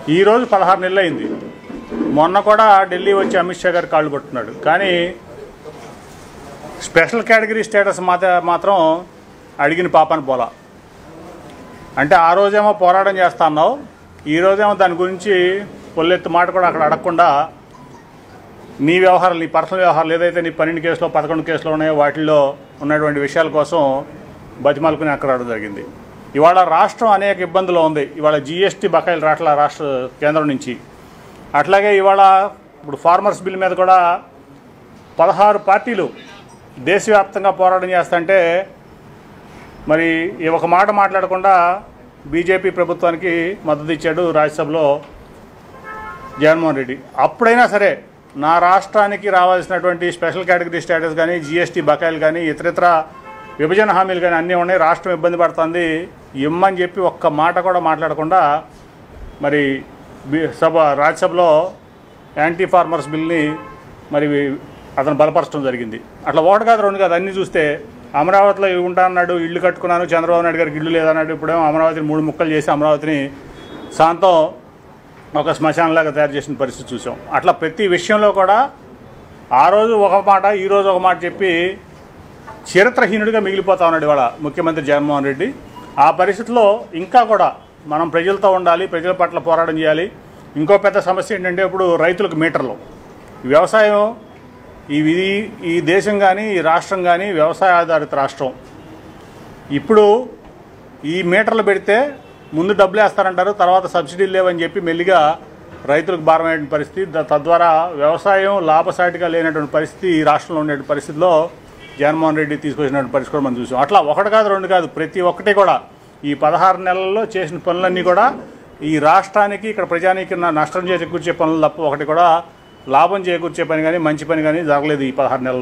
ఈరోజు 16 నెలలు అయింది. మొన్న కూడా ఢిల్లీ వచ్చి అమిత్ షా గారు కాళ్ళు పట్టుకున్నాడు. కానీ స్పెషల్ కేటగిరీ స్టేటస్ మాత్రం అడిగిన పాపాన్ని పోలా. అంటే ఆ రోజేమో పోరాటం చేస్తా అన్నావు, ఈరోజేమో దాని గురించి పొల్లెత్తు మాట కూడా అక్కడ అడగకుండా నీ వ్యవహారాలు, నీ పర్సనల్ వ్యవహారాలు ఏదైతే నీ 12 కేసులో 11 కేసులో ఉన్నాయో వాటిల్లో ఉన్నటువంటి విషయాల కోసం బతిమాలుకుని అక్కడ రావడం జరిగింది. ఇవాళ రాష్ట్రం అనేక ఇబ్బందులు ఉంది. ఇవాళ జీఎస్టీ బకాయిలు రాట్ల రాష్ట్ర కేంద్రం నుంచి. అట్లాగే ఇవాళ ఇప్పుడు ఫార్మర్స్ బిల్ మీద కూడా 16 పార్టీలు దేశవ్యాప్తంగా పోరాటం చేస్తుంటే మరి ఒక మాట మాట్లాడకుండా బీజేపీ ప్రభుత్వానికి మద్దతు ఇచ్చాడు రాజ్యసభలో జగన్మోహన్ రెడ్డి. అప్పుడైనా సరే నా రాష్ట్రానికి రావాల్సినటువంటి స్పెషల్ కేటగిరీ స్టేటస్ కానీ, జీఎస్టీ బకాయిలు కానీ, ఇతరితర విభజన హామీలు కానీ అన్నీ ఉన్నాయి, రాష్ట్రం ఇబ్బంది పడుతుంది ఇమ్మని చెప్పి ఒక్క మాట కూడా మాట్లాడకుండా మరి రాజ్యసభలో యాంటీ ఫార్మర్స్ బిల్ని మరి అతను బలపరచడం జరిగింది. అట్లా ఒకటి కాదు రెండు కాదు అన్నీ చూస్తే అమరావతిలో ఉంటా అన్నాడు, ఇల్లు కట్టుకున్నాను, చంద్రబాబు నాయుడు గారికి ఇల్లు లేదన్నాడు. ఇప్పుడేమో అమరావతిని 3 ముక్కలు చేసి అమరావతిని శాంతం ఒక శ్మశానంలాగా తయారు చేసిన పరిస్థితి చూసాం. అట్లా ప్రతి విషయంలో కూడా ఆ రోజు ఒక మాట, ఈరోజు ఒక మాట చెప్పి చరిత్రహీనుడిగా మిగిలిపోతా ఉన్నాడు ఇవాళ ముఖ్యమంత్రి జగన్మోహన్ రెడ్డి. ఆ పరిస్థితిలో ఇంకా కూడా మనం ప్రజలతో ఉండాలి, ప్రజల పట్ల పోరాటం చేయాలి. ఇంకో పెద్ద సమస్య ఏంటంటే ఇప్పుడు రైతులకు మీటర్లు. వ్యవసాయం ఈ దేశం కానీ ఈ రాష్ట్రం కానీ వ్యవసాయ ఆధారిత రాష్ట్రం. ఇప్పుడు ఈ మీటర్లు పెడితే ముందు డబ్బులు వేస్తారంటారు, తర్వాత సబ్సిడీలు లేవని చెప్పి మెల్లిగా రైతులకు భారమైన పరిస్థితి. తద్వారా వ్యవసాయం లాభసాటిగా లేనటువంటి పరిస్థితి ఈ రాష్ట్రంలో ఉండే పరిస్థితిలో జగన్మోహన్ రెడ్డి తీసుకొచ్చినటువంటి పరిస్థితి కూడా మనం చూసాం. అట్లా ఒకటి కాదు రెండు కాదు ప్రతి ఒక్కటి కూడా ఈ 16 నెలల్లో చేసిన పనులన్నీ కూడా ఈ రాష్ట్రానికి ఇక్కడ ప్రజానికి నష్టం చేకూర్చే పనులు తప్ప ఒకటి కూడా లాభం చేకూర్చే పని కానీ మంచి పని కానీ జరగలేదు ఈ 16 నెలల్లో.